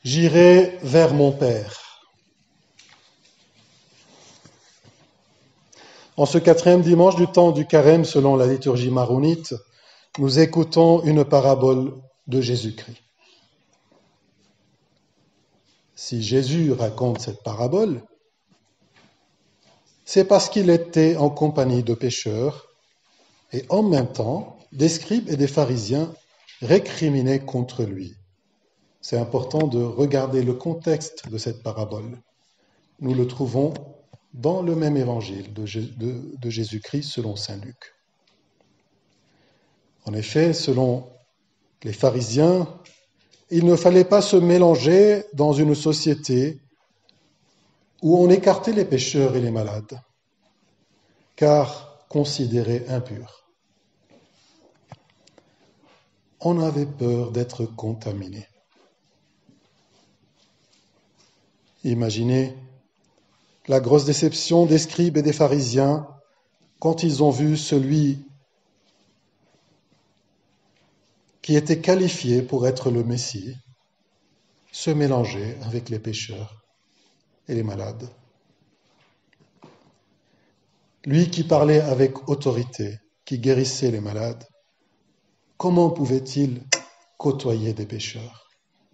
J'irai vers mon Père. En ce 4e dimanche du temps du Carême, selon la liturgie maronite, nous écoutons une parabole de Jésus-Christ. Si Jésus raconte cette parabole, c'est parce qu'il était en compagnie de pécheurs et en même temps, des scribes et des pharisiens récriminaient contre lui. C'est important de regarder le contexte de cette parabole. Nous le trouvons dans le même évangile de Jésus-Christ selon saint Luc. En effet, selon les pharisiens, il ne fallait pas se mélanger dans une société où on écartait les pécheurs et les malades, car considérés impurs. On avait peur d'être contaminé. Imaginez la grosse déception des scribes et des pharisiens quand ils ont vu celui qui était qualifié pour être le Messie se mélanger avec les pécheurs et les malades. Lui qui parlait avec autorité, qui guérissait les malades, comment pouvait-il côtoyer des pécheurs?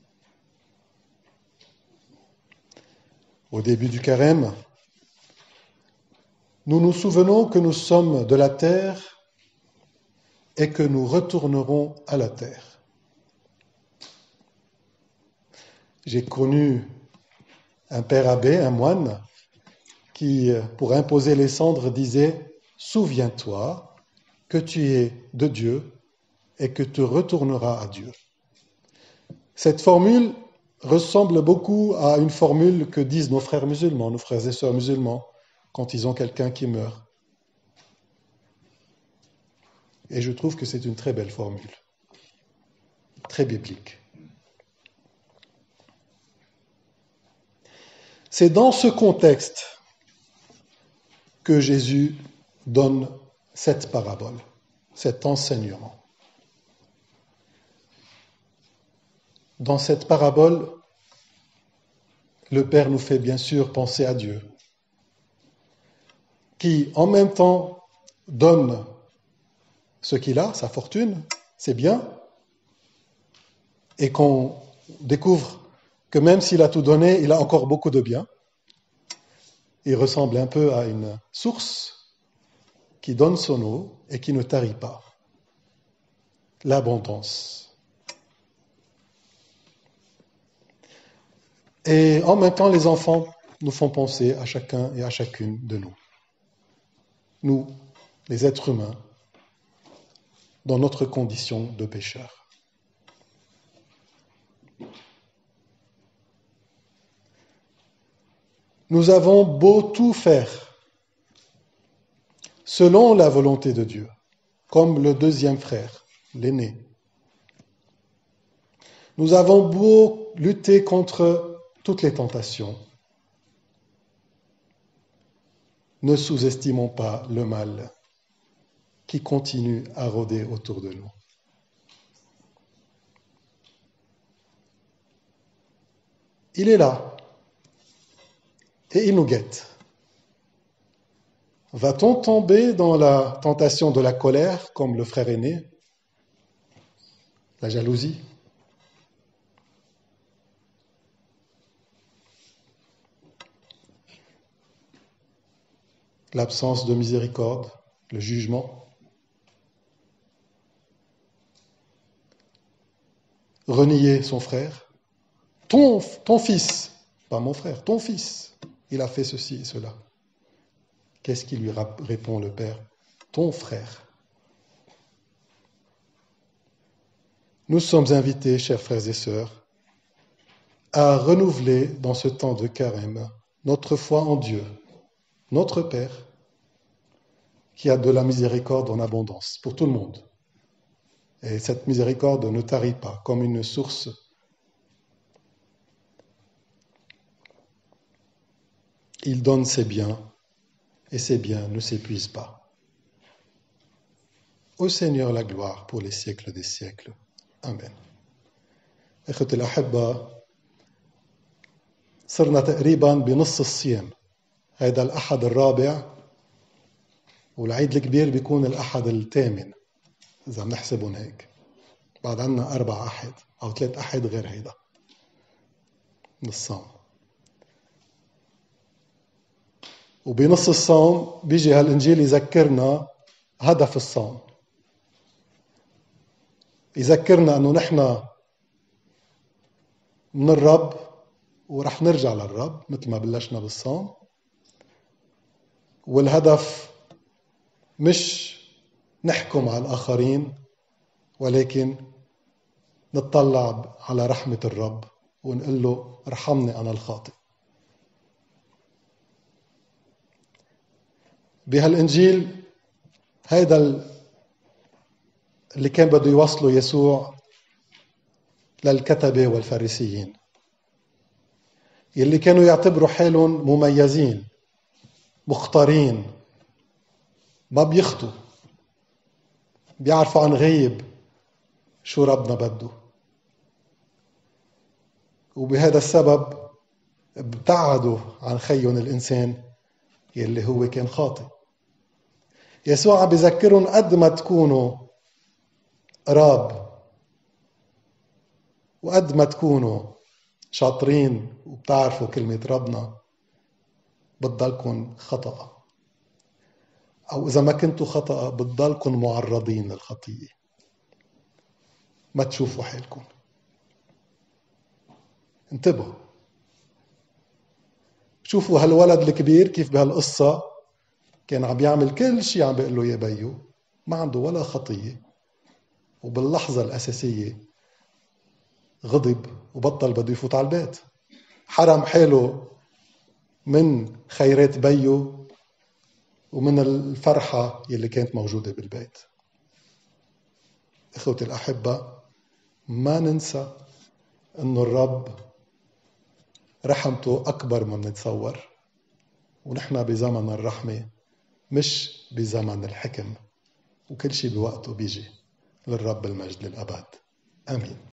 Au début du Carême, nous nous souvenons que nous sommes de la terre et que nous retournerons à la terre. J'ai connu un père abbé, un moine, qui, pour imposer les cendres, disait « Souviens-toi que tu es de Dieu et que tu retourneras à Dieu ». Cette formule ressemble beaucoup à une formule que disent nos frères musulmans, nos frères et sœurs musulmans, quand ils ont quelqu'un qui meurt. Et je trouve que c'est une très belle formule, très biblique. C'est dans ce contexte que Jésus donne cette parabole, cet enseignement. Dans cette parabole, le Père nous fait bien sûr penser à Dieu, qui en même temps donne ce qu'il a, sa fortune, ses biens, et qu'on découvre que même s'il a tout donné, il a encore beaucoup de biens. Il ressemble un peu à une source qui donne son eau et qui ne tarit pas. L'abondance. Et en même temps, les enfants nous font penser à chacun et à chacune de nous. Nous, les êtres humains, dans notre condition de pécheurs. Nous avons beau tout faire selon la volonté de Dieu, comme le deuxième frère, l'aîné. Nous avons beau lutter contre toutes les tentations. Ne sous-estimons pas le mal qui continue à rôder autour de nous. Il est là et il nous guette. Va-t-on tomber dans la tentation de la colère, comme le frère aîné, la jalousie? L'absence de miséricorde, le jugement? Renier son frère? Ton fils, pas mon frère, ton fils, il a fait ceci et cela. Qu'est-ce qui lui répond le Père? Ton frère. Nous sommes invités, chers frères et sœurs, à renouveler dans ce temps de carême notre foi en Dieu, notre Père, qui a de la miséricorde en abondance pour tout le monde. Et cette miséricorde ne tarit pas comme une source. Il donne ses biens et ses biens ne s'épuisent pas. Au Seigneur la gloire pour les siècles des siècles. Amen. إخوتي الأحبة صرنا تقريبا بنص الصيام. هيدا الأحد الرابع، والعيد الكبير بيكون الأحد الثامن إذا بنحسبهم هيك. بعد عنا 4 أحد أو 3 أحد غير هيدا من الصوم. وبنص الصوم بيجي هالإنجيل يذكرنا هدف الصوم، يذكرنا أنه نحن من الرب ورح نرجع للرب مثل ما بلشنا بالصوم. والهدف مش نحكم على الآخرين، ولكن نتطلع على رحمة الرب ونقول له ارحمني أنا الخاطئ. بهالإنجيل هيدا اللي كان بده يوصله يسوع للكتبة والفارسيين، يلي كانوا يعتبروا حالهم مميزين مختارين، ما بيخطوا، بيعرفوا عن غيب شو ربنا بده. وبهذا السبب ابتعدوا عن خيهم الإنسان يلي هو كان خاطئ. يسوع بيذكرهم قد ما تكونوا قراب وقد ما تكونوا شاطرين وبتعرفوا كلمة ربنا، بتضلكن خطأ، أو إذا ما كنتوا خطأ بتضلكن معرضين للخطية. ما تشوفوا حالكم، انتبهوا. شوفوا هالولد الكبير كيف بهالقصة كان عم يعمل كل شيء عم بيقول له يا بيو، ما عنده ولا خطية، وباللحظة الأساسية غضب وبطل بده يفوت على البيت، حرم حاله من خيرات بيو ومن الفرحة يلي كانت موجودة بالبيت. إخوتي الأحبة، ما ننسى أنه الرب رحمته أكبر ما نتصور، ونحن بزمن الرحمة مش بزمن الحكم، وكل شيء بوقته بيجي. للرب المجد للأبد، آمين.